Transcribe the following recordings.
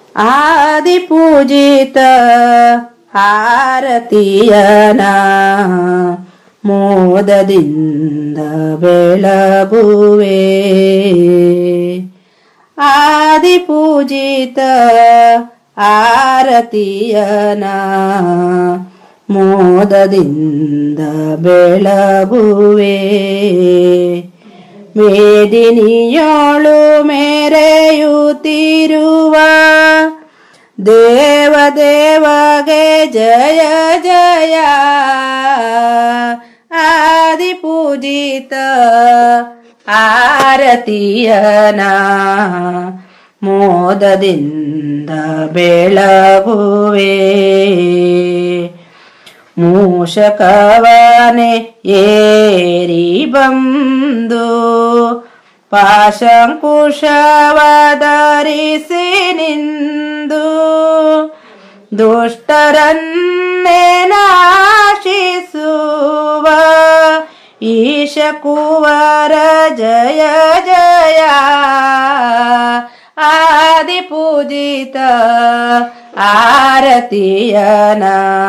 ಆದಿಪೂಜಿತ ಆರತಿಯನ ಮೋದದಿಂದ ಬೆಳಗುವೆ. ಆದಿಪೂಜಿತ ಆರತಿಯನ ಮೋದದಿಂದ ಬೆಳಗುವೆ. ಮೇದಿನಿಯೋಳು ಮೆರೆಯುತ್ತಿರುವ ದೇವದೇವಗೆ ಜಯ ಜಯ. ಆದಿಪೂಜಿತ ಆರತಿಯನ ಮೋದದಿಂದ ಬೆಳಗುವೆ. ಮೂಷಕವನೆ ಏರಿ ಬಂದು ಪಾಶಂಕುಶವಧರಿಸಿ ನಿಂದು ದುಷ್ಟರನ್ನೇ ನಾಶಿಸುವ ಈಶಕುವರ ಜಯ ಜಯ. ಆದಿಪೂಜಿತ ಆರತಿಯನ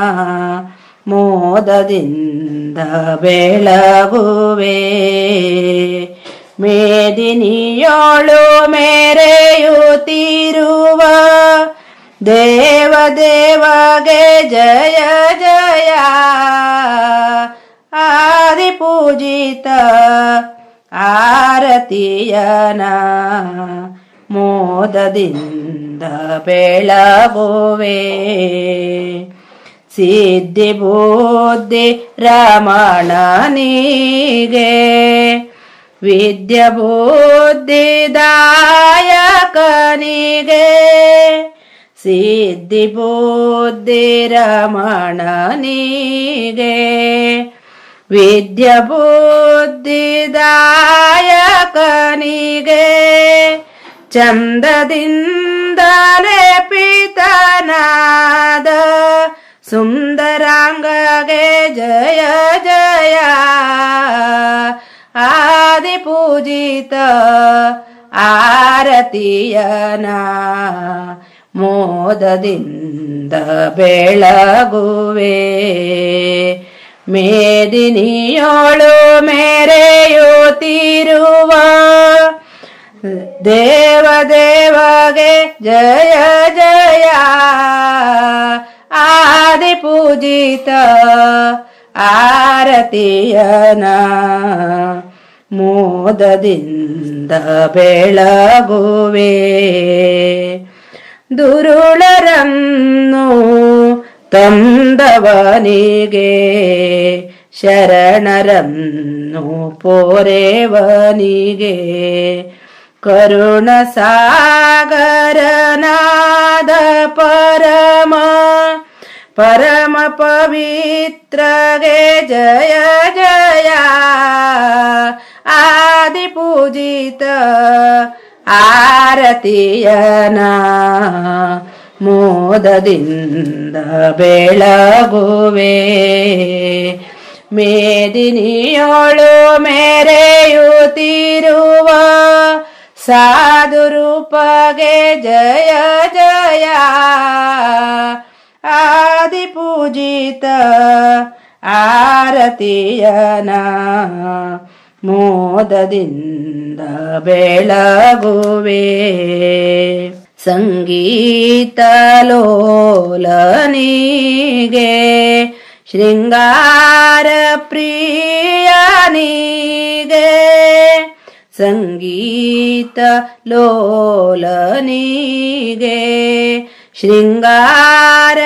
ಮೋದದಿಂದ ಬೆಳಗುವೆ. ಮೇದಿನಿಯೋಳು ಮೆರೆಯುತ್ತಿರುವ ದೇವದೇವಗೆ ಜಯ ಜಯ. ಆದಿಪೂಜಿತ ಆರತಿಯನ ಮೋದದಿಂದ ಬೆಳಗುವೆ. ಸಿದ್ಧಿ ಬುದ್ಧಿ ರಮಣನಿಗೆ ವಿದ್ಯಾ ಬುದ್ಧಿದಾಯಕನಿಗೆ. ಸಿದ್ಧಿ ಬುದ್ಧಿ ರಮಣನಿಗೆ ವಿದ್ಯಾ ಬುದ್ಧಿದಾಯಕನಿಗೆ. ಚಂದದಿಂದಲೇ ಪಿತನಾದ ಸುಂದರಾಂಗಗೆ ಜಯ ಜಯ. ಆದಿಪೂಜಿತ ಆರತಿಯನ ಮೋದದಿಂದ ಬೆಳಗುವೆ. ಮೇದಿನಿಯೋಳು ಮೆರೆಯುತ್ತಿರುವ ದೇವದೇವಗೆ ಜಯ ಜಯ. ಆದಿಪೂಜಿತ ಆರತಿಯನ ಮೋದದಿಂದ ಬೆಳಗುವೆ. ದುರುಳರನ್ನು ತಂದವನಿಗೆ ಶರಣರನ್ನು ಪೋರೆವನಿಗೆ. ಕರುಣ ಸಾಗರನಾದ ಪರಮ ಪರಮ ಪವಿತ್ರಗೆ ಜಯ ಜಯ. ಆದಿಪೂಜಿತ ಆರತಿಯನ ಮೋದದಿಂದ ಬೆಳಗುವೆ. ಮೇದಿನಿಯೋಳು ಮೆರೆಯುತ್ತಿರುವ ಸಾಧುರೂಪಗೆ ಜಯ ಜಯ. ಆದಿಪೂಜಿತ ಆರತಿಯನ ಮೋದದಿಂದ ಬೆಳಗುವೆ. ಸಂಗೀತ ಲೋಲನಿಗೆ ಶೃಂಗಾರ ಪ್ರಿಯನಿಗೆ. ಸಂಗೀತ ಲೋಲನಿಗೆ ಶೃಂಗಾರ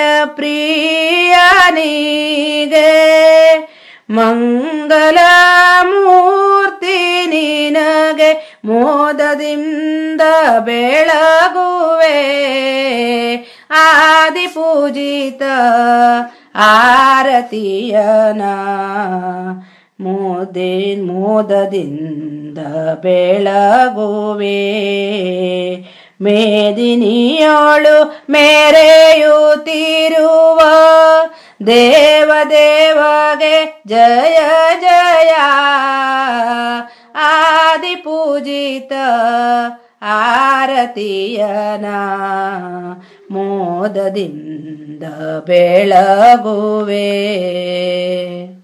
ಪ್ರಿಯನಿಗೆ. ಮಂಗಲ ಮೂರ್ತಿ ನಿನಗೆ ಮೋದದಿಂದ ಬೆಳಗುವೆ. ಆದಿಪೂಜಿತ ಆರತಿಯನ ಮೋದದಿಂದ ಬೆಳಗುವೆ. ಮೇದಿನಿಯೋಳು ಮೆರೆಯುತ್ತಿರುವ ದೇವದೇವಗೆ ಜಯ ಜಯ. ಆದಿಪೂಜಿತ ಆರತಿಯನ ಮೋದದಿಂದ ಬೆಳಗುವೆ.